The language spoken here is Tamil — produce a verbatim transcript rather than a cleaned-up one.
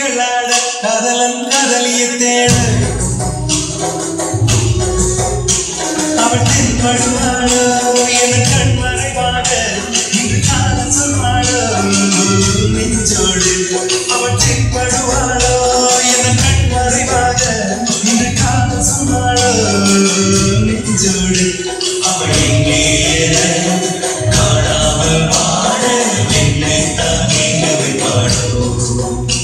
கைகளாட காதலன் காதலியை தேட அவள் தென்படுவாளோ என கண் மறைவாக இன்று காதல் சொல்வாளோ நெஞ்சோடு அவள் தென்படுவாளோ என கண் மறைவாக இன்று காதல் சொல்வாளோ நெஞ்சோடு அவள் எங்கே காணாமல் பாட என்னை தான் நீங்க பாடோ